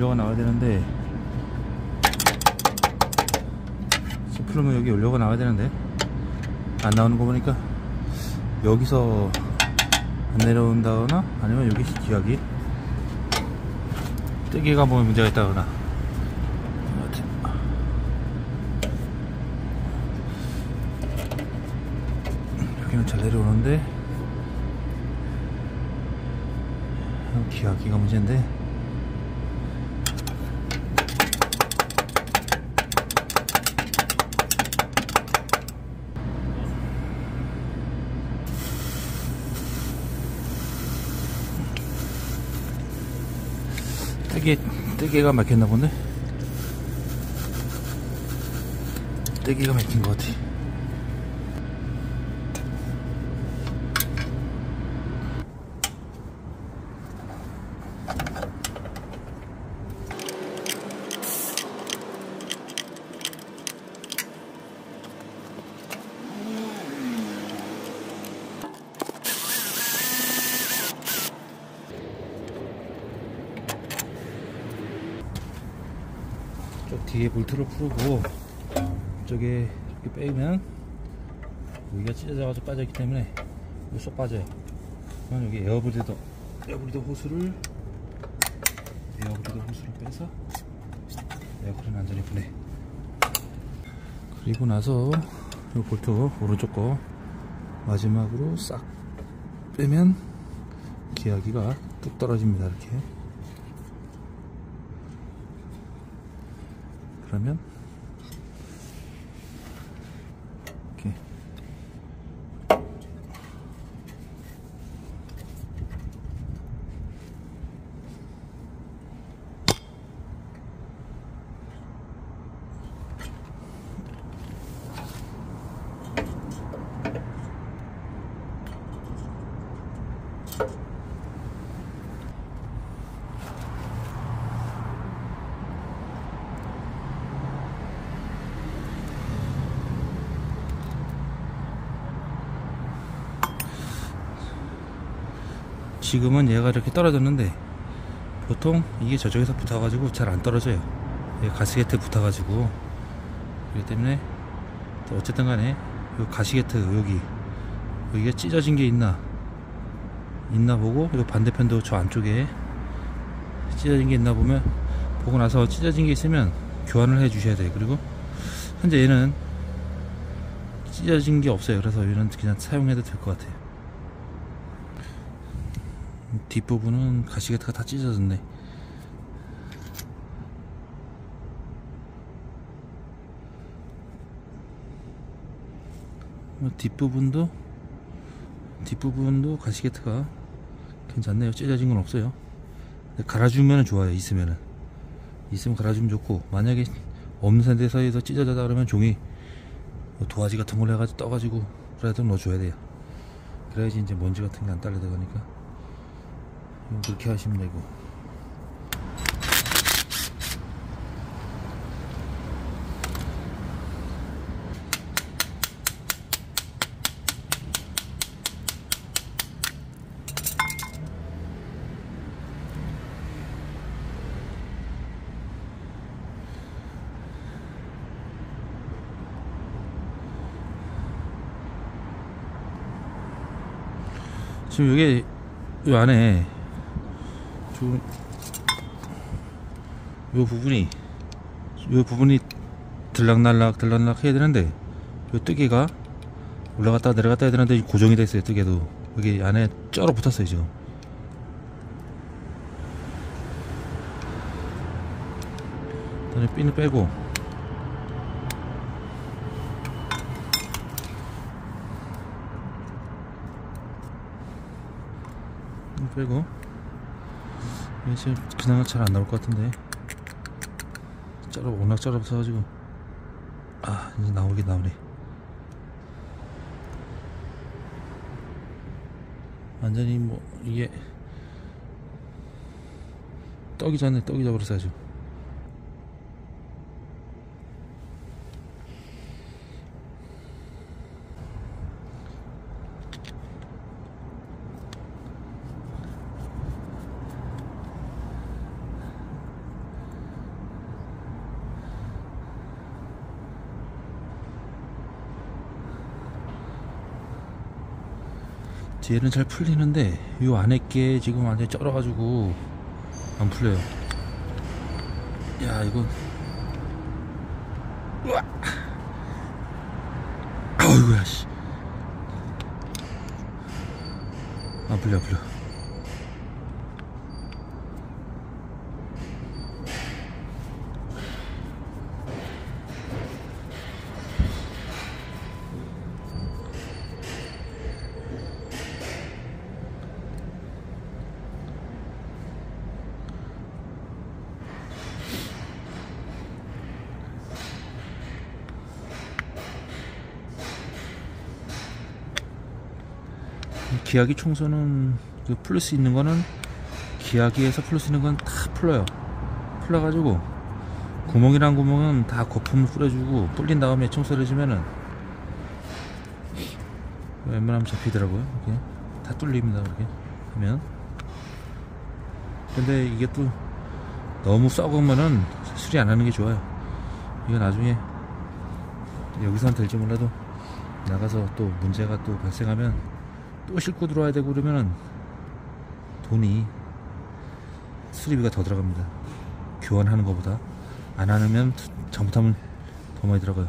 연료가 나와야 되는데, 플러면 여기 연료가 나와야 되는데 안 나오는 거 보니까 여기서 안 내려온다거나 아니면 여기 기압이 뜨개가 뭐 문제가 있다거나. 여기는 잘 내려오는데 기압기가 문제인데, 뜨개가 막혔나 본데? 뜨개가 막힌 것 같아. 뒤에 볼트를 풀고 저게 이렇게 빼면 여기가 찢어져가지고 빠져있기 때문에 여기 쏙 빠져요. 그럼 여기 에어브리더 호스를 빼서 에어컨을 안전히 보내. 그리고 나서 이 볼트 오른쪽 거 마지막으로 싹 빼면 기압기가 뚝 떨어집니다. 이렇게. 그러면 이렇게 지금은 얘가 이렇게 떨어졌는데 보통 이게 저쪽에서 붙어가지고 잘 안 떨어져요. 가시게트 붙어가지고. 그렇기 때문에 어쨌든 간에 요 가시게트 여기가 찢어진 게 있나 보고, 요 반대편도 저 안쪽에 찢어진 게 있나 보고 나서 찢어진 게 있으면 교환을 해 주셔야 돼요. 그리고 현재 얘는 찢어진 게 없어요. 그래서 얘는 그냥 사용해도 될 것 같아요. 뒷부분은 가시게트가 다 찢어졌네. 뒷부분도 가시게트가 괜찮네요. 찢어진 건 없어요. 갈아주면 좋아요. 있으면 갈아주면 좋고, 만약에 없는 데서에서 찢어졌다 그러면 종이 도화지 같은 걸로 해가지고 떠가지고 그래도 넣어줘야 돼요. 그래야지 이제 먼지 같은 게 안 딸려 들어가니까. 그렇게 하시면 되고. 지금 이게 이 안에 요 부분이 들락날락 해야 되는데, 요 뜨개가 올라갔다 내려갔다 해야 되는데 고정이 돼 있어요. 뜨개도 여기 안에 쩔어 붙었어요. 지금 일단 핀을 빼고, 이게 지금 그나마 잘 안 나올 것 같은데, 워낙 쩔어 붙어가지고. 이제 나오긴 나오네. 완전히 뭐 이게 떡이 져버렸어 아주. 얘는 잘 풀리는데 이 안에 게 지금 완전히 쩔어가지고 안 풀려요. 야 이거 우와 아이고야 씨 안 풀려 안 풀려. 기아기 청소는 그 풀릴 수 있는 거는 기아기에서 풀릴 수 있는 건 다 풀려요. 풀려가지고 구멍이란 구멍은 다 거품을 뿌려주고 불린 다음에 청소를 해주면은 웬만하면 잡히더라고요. 이렇게 다 뚫립니다. 그렇게 하면. 근데 이게 또 너무 썩으면은 수리 안 하는 게 좋아요. 이거 나중에 여기서는 될지 몰라도 나가서 또 문제가 또 발생하면 또 싣고 들어와야 되고 그러면은 돈이 수리비가 더 들어갑니다. 교환하는 것보다. 안 하면 잘못하면 더 많이 들어가요.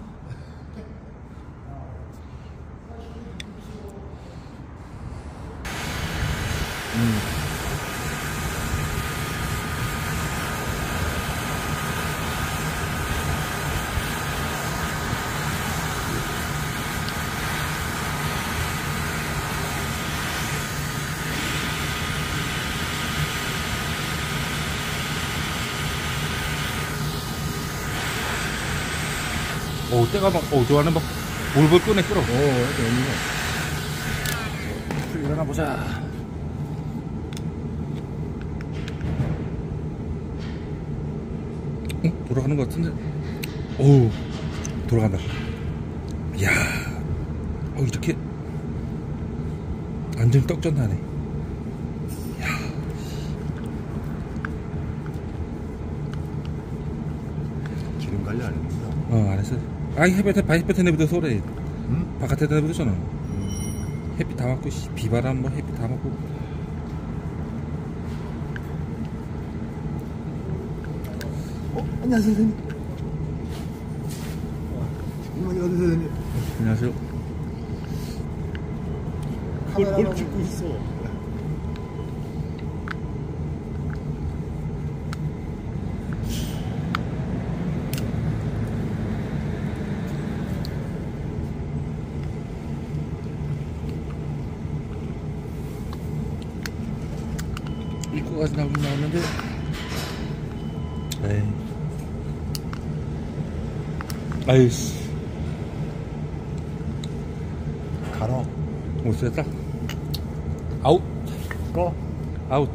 오 때가 막 좋아하는 막 볼볼 끄네 끌어. 일어나 보자. 돌아가는 것 같은데. 오 돌아간다. 이야 이렇게 완전 떡전하네. 이야 기름 관리 안 했는데. 안 했어. 아이 햇볕에 내비둬서 그래. 응? 바깥에다 내비뒀잖아. 햇빛 다 맞고 비바람 뭐 햇빛 다 맞고. 안녕하세요 선생님. 어디 선생님? 안녕하세요. 뭘 찍고 있어? 입구까지 나오긴 나왔는데 아이씨 가라. 못 쓰겠다. 아웃 꺼. 아웃.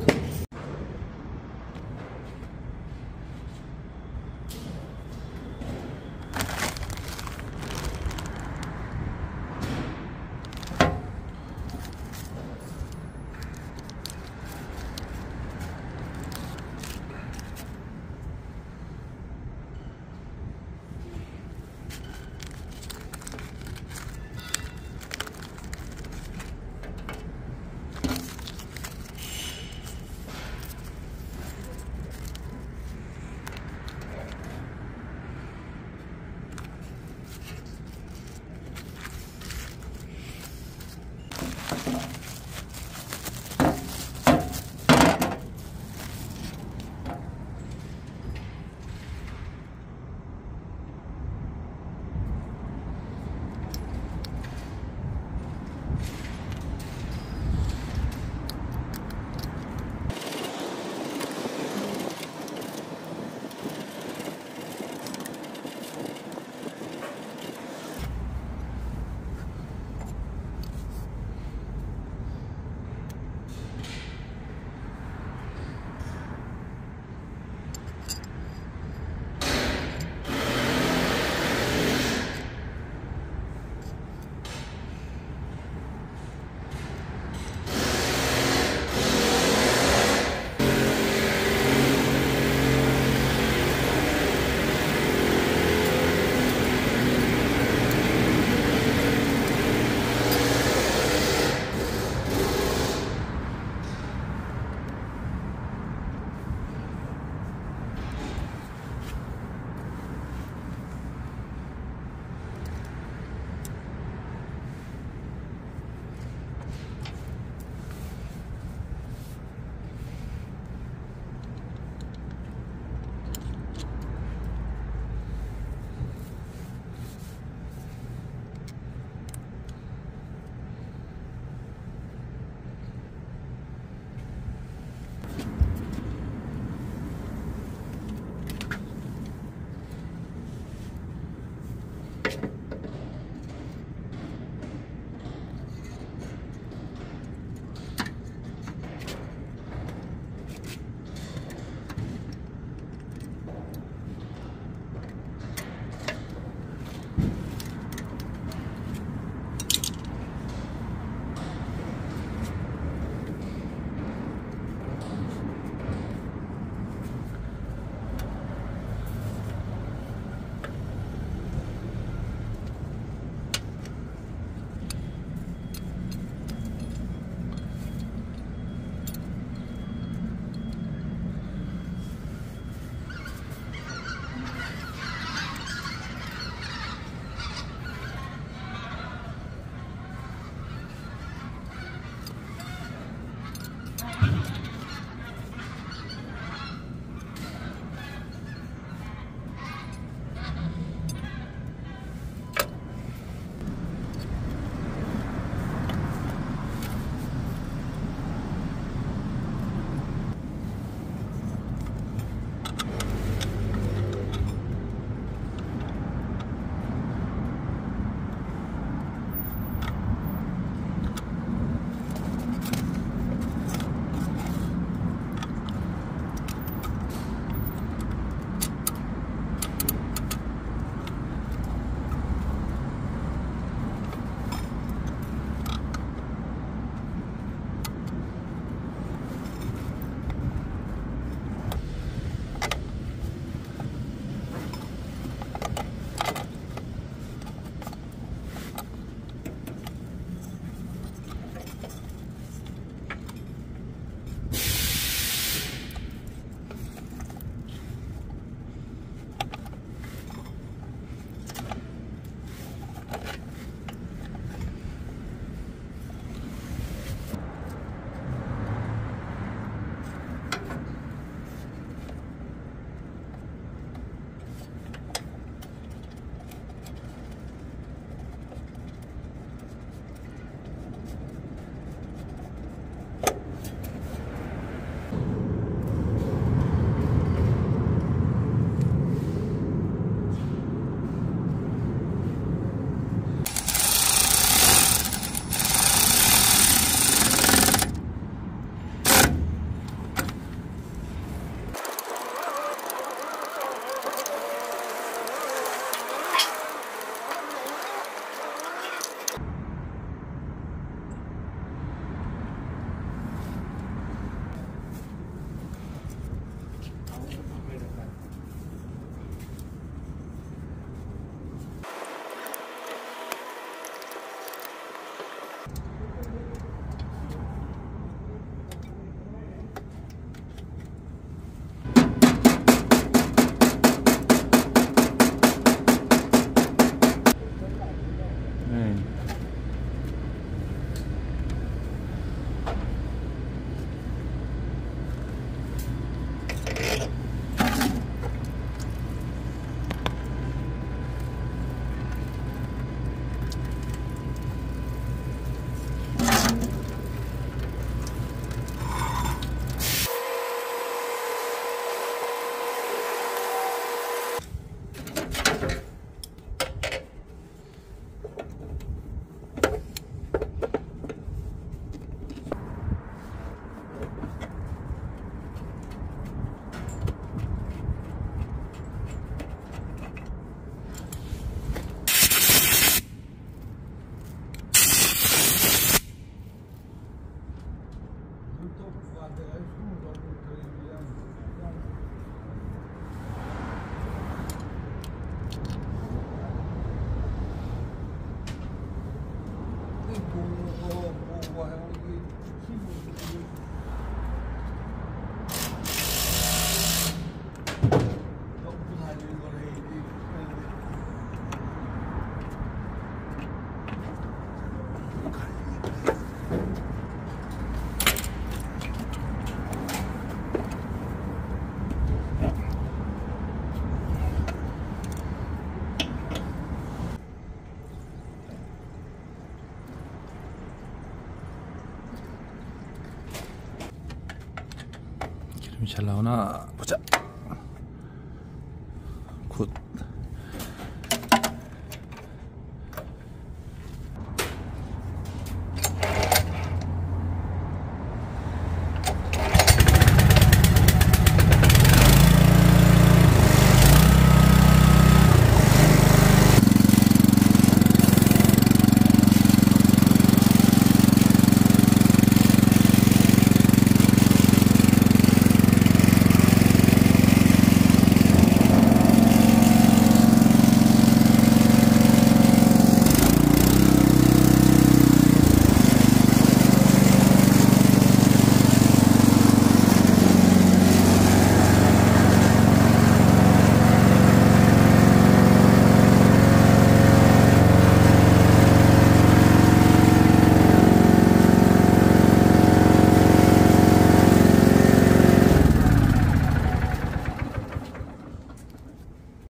기름이 잘 나오나 보자.